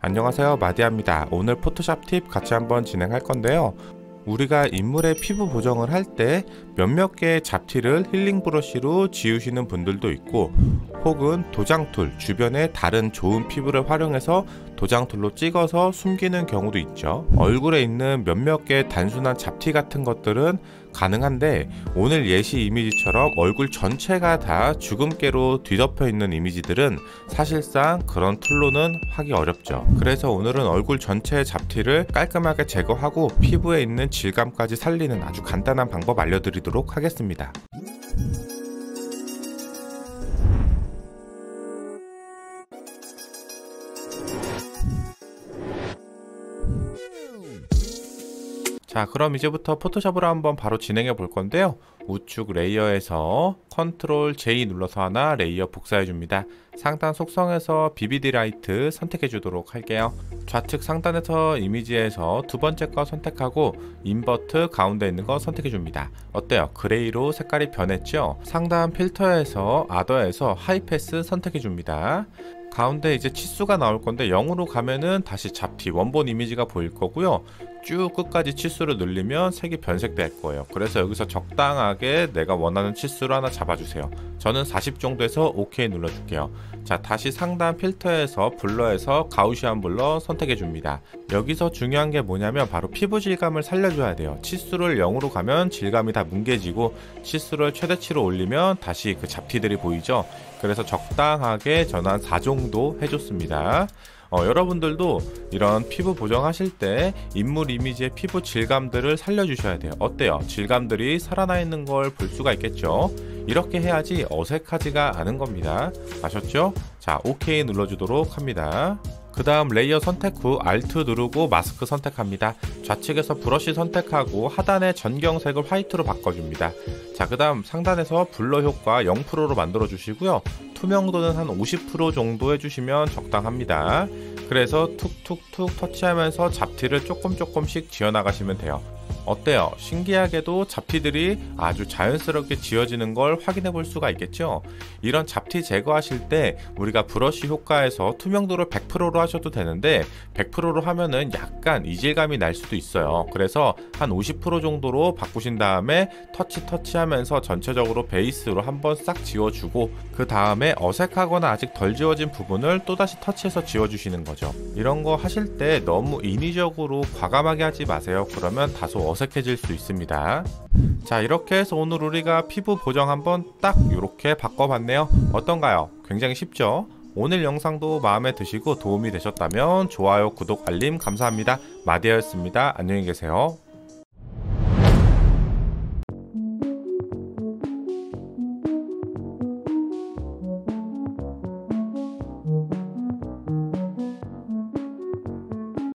안녕하세요, 마디아입니다. 오늘 포토샵 팁 같이 한번 진행할 건데요. 우리가 인물의 피부 보정을 할 때 몇몇 개의 잡티를 힐링 브러쉬로 지우시는 분들도 있고, 혹은 도장툴, 주변에 다른 좋은 피부를 활용해서 도장툴로 찍어서 숨기는 경우도 있죠. 얼굴에 있는 몇몇 개의 단순한 잡티 같은 것들은 가능한데, 오늘 예시 이미지처럼 얼굴 전체가 다 주근깨로 뒤덮여 있는 이미지들은 사실상 그런 툴로는 하기 어렵죠. 그래서 오늘은 얼굴 전체의 잡티를 깔끔하게 제거하고 피부에 있는 질감까지 살리는 아주 간단한 방법 알려드리도록 하겠습니다. 자, 그럼 이제부터 포토샵으로 한번 바로 진행해 볼 건데요. 우측 레이어에서 컨트롤 J 눌러서 하나 레이어 복사해 줍니다. 상단 속성에서 비비디 라이트 선택해 주도록 할게요. 좌측 상단에서 이미지에서 두 번째 거 선택하고 인버트 가운데 있는 거 선택해 줍니다. 어때요? 그레이로 색깔이 변했죠? 상단 필터에서 아더에서 하이패스 선택해 줍니다. 가운데 이제 치수가 나올 건데 0으로 가면은 다시 잡티 원본 이미지가 보일 거고요. 쭉 끝까지 치수를 늘리면 색이 변색될 거예요. 그래서 여기서 적당하게 내가 원하는 치수를 하나 잡아주세요. 저는 40 정도에서 OK 눌러줄게요. 자, 다시 상단 필터에서 블러에서 가우시안 블러 선택해 줍니다. 여기서 중요한 게 뭐냐면 바로 피부 질감을 살려줘야 돼요. 치수를 0으로 가면 질감이 다 뭉개지고, 치수를 최대치로 올리면 다시 그 잡티들이 보이죠. 그래서 적당하게 저는 한 4 정도 해줬습니다. 여러분들도 이런 피부 보정하실 때 인물 이미지의 피부 질감들을 살려주셔야 돼요. 어때요? 질감들이 살아나 있는 걸 볼 수가 있겠죠? 이렇게 해야지 어색하지가 않은 겁니다. 아셨죠? 자, OK 눌러주도록 합니다. 그 다음 레이어 선택 후 Alt 누르고 마스크 선택합니다. 좌측에서 브러쉬 선택하고 하단의 전경색을 화이트로 바꿔줍니다. 자, 그 다음 상단에서 블러 효과 0%로 만들어 주시고요. 투명도는 한 50% 정도 해주시면 적당합니다. 그래서 툭툭툭 터치하면서 잡티를 조금씩 지어나가시면 돼요. 어때요? 신기하게도 잡티들이 아주 자연스럽게 지워지는 걸 확인해 볼 수가 있겠죠? 이런 잡티 제거하실 때 우리가 브러쉬 효과에서 투명도를 100%로 하셔도 되는데 100%로 하면은 약간 이질감이 날 수도 있어요. 그래서 한 50% 정도로 바꾸신 다음에 터치하면서 전체적으로 베이스로 한번 싹 지워주고, 그 다음에 어색하거나 아직 덜 지워진 부분을 또다시 터치해서 지워주시는 거죠. 이런 거 하실 때 너무 인위적으로 과감하게 하지 마세요. 그러면 다소 어색해질 수 있습니다. 자, 이렇게 해서 오늘 우리가 피부 보정 한번 딱 이렇게 바꿔봤네요. 어떤가요? 굉장히 쉽죠? 오늘 영상도 마음에 드시고 도움이 되셨다면 좋아요, 구독, 알림 감사합니다. 마디아였습니다. 안녕히 계세요.